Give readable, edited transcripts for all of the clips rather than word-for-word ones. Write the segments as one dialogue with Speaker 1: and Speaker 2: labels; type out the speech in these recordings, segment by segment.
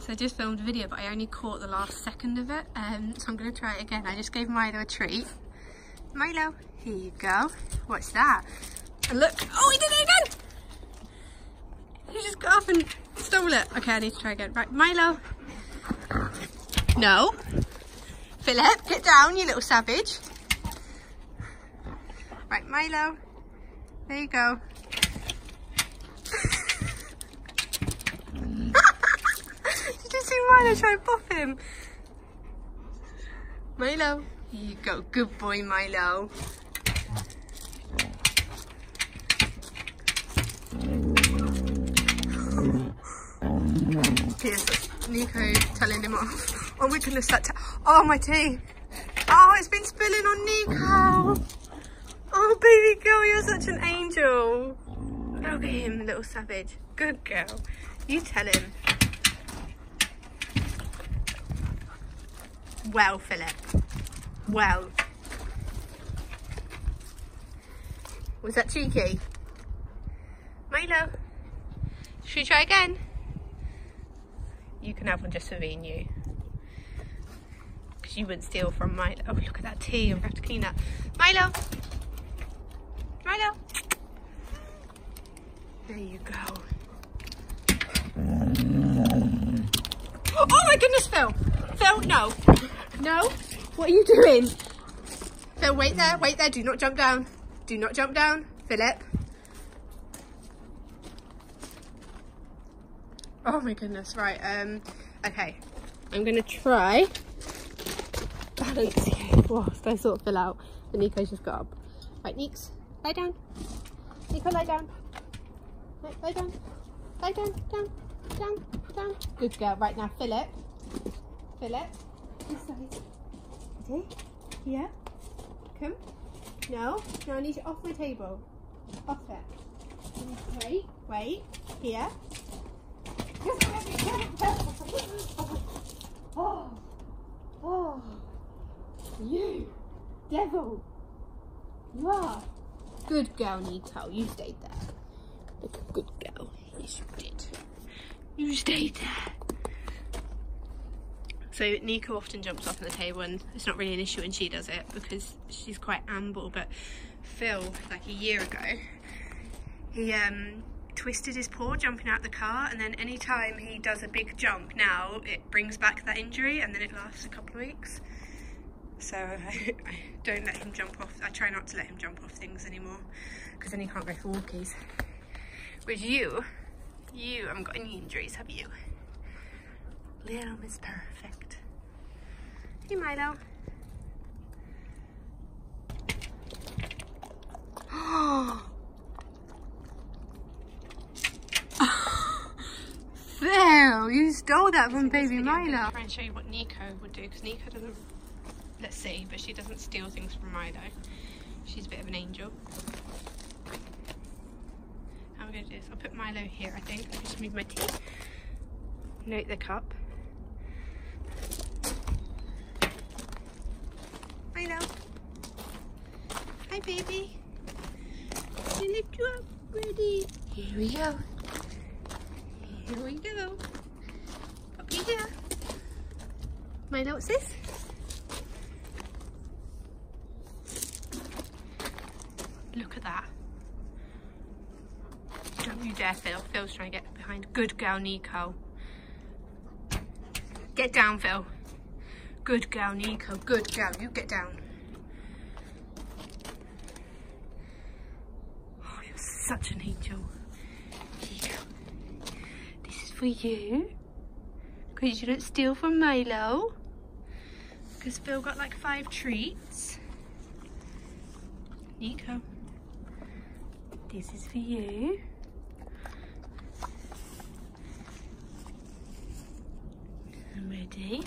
Speaker 1: So I just filmed a video, but I only caught the last second of it. So I'm going to try it again. I just gave Milo a treat. Milo, here you go. What's that? And look, oh, he did it again! He just got up and stole it. Okay, I need to try again. Right, Milo. No. Philip, get down, you little savage. Right, Milo. There you go. Did you see Milo try and pop him? Milo, here you go. Good boy, Milo. Here's Nico telling him off. Oh my goodness, oh, my tea. Oh, it's been spilling on Nico. Oh, baby girl, you're such an angel. Look at him, little savage. Good girl. You tell him. Well, Philip. Well. Was that cheeky? Milo, should we try again? You can have one just for being you. Because you wouldn't steal from Milo. Oh, look at that tea. I'm going to have to clean that. Milo. Milo. There you go. Oh my goodness, Phil. Phil, no. No. What are you doing? Phil, wait there. Wait there. Do not jump down. Do not jump down. Philip. Oh my goodness. Right. Okay. I'm going to try balance here whilst I sort Phil out. And Nico's just got up. Right, Neeks. Lie down. Nico, lie down. Right, lie down. Lie down. Down. Down. Down. Good girl. Right now, Philip. Philip. This side. Ready? Yeah. Come. No. No, I need you off my table. Off it. Wait. Wait. Here. Oh. Oh. You. Devil. You are. Good girl, Nico. You stayed there. Like a good girl. Yes, you did. You stayed there. So Nico often jumps off on the table, and it's not really an issue when she does it because she's quite amble. But Phil, like a year ago, he twisted his paw jumping out the car, and then any time he does a big jump now, it brings back that injury, and then it lasts a couple of weeks. So I don't let him jump off. I try not to let him jump off things anymore because then he can't go for walkies. Whereas you haven't got any injuries, have you? Little Miss Perfect. Hey, Milo. Phil, you stole that from baby Milo. I'm gonna try and show you what Nico would do, because Nico doesn't, let's see, but she doesn't steal things from Milo. She's a bit of an angel. How I'm going to do this, I'll put Milo here, I think. I'll just move my tea. Note the cup. Milo. Hi, baby. Can I lift you up? Ready? Here we go. Here we go. Up here. Milo, what's this? Look at that. Don't you dare, Phil. Phil's trying to get behind. Good girl, Nico. Get down, Phil. Good girl, Nico. Good girl. You get down. Oh, you're such an angel. Nico. This is for you. Because you don't steal from Milo. Because Phil got like 5 treats. Nico. This is for you. Ready?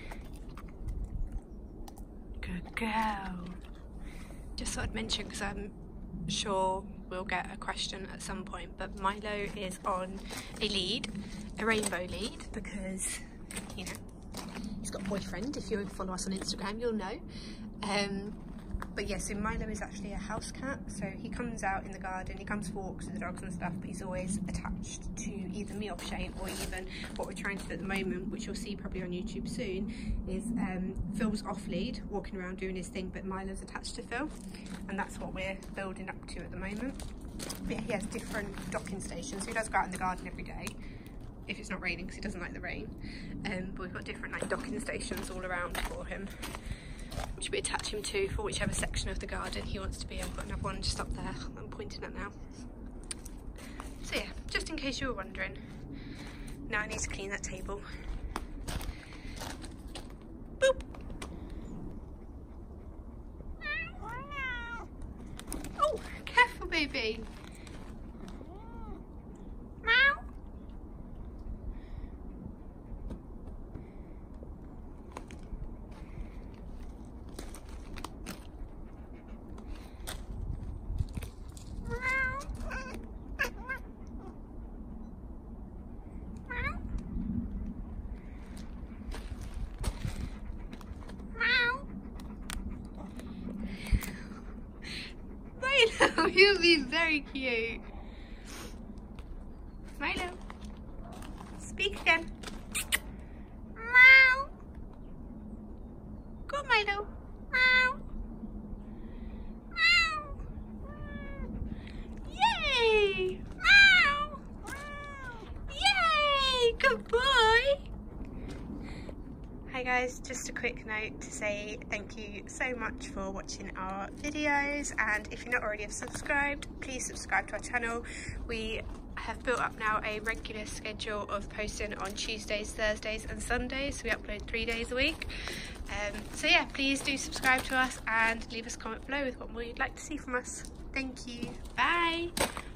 Speaker 1: Good girl. Just thought I'd mention, because I'm sure we'll get a question at some point, but Milo is on a lead, a rainbow lead, because, you know, he's got a boyfriend. If you follow us on Instagram, you'll know. But yeah, so Milo is actually a house cat, so he comes out in the garden, he comes for walks with the dogs and stuff, but he's always attached to either me or Shane, or even what we're trying to do at the moment, which you'll see probably on YouTube soon, is Phil's off lead, walking around doing his thing, but Milo's attached to Phil, and that's what we're building up to at the moment. But yeah, he has different docking stations, so he does go out in the garden every day, if it's not raining, because he doesn't like the rain. But we've got different like docking stations all around for him, which we attach him to for whichever section of the garden he wants to be in. I've got another one just up there I'm pointing at now. So yeah, just in case you were wondering, now I need to clean that table. Boop! Oh, careful baby! You'll be very cute. Milo, speak again. Meow. Go Milo. Meow. Meow. Yay. Meow. Yay. Good boy. Hi guys, just a quick note to say thank you so much for watching our videos, and if you're not already subscribed, please subscribe to our channel. We have built up now a regular schedule of posting on Tuesdays, Thursdays and Sundays, so we upload 3 days a week. So yeah, please do subscribe to us and leave us a comment below with what more you'd like to see from us. Thank you, bye!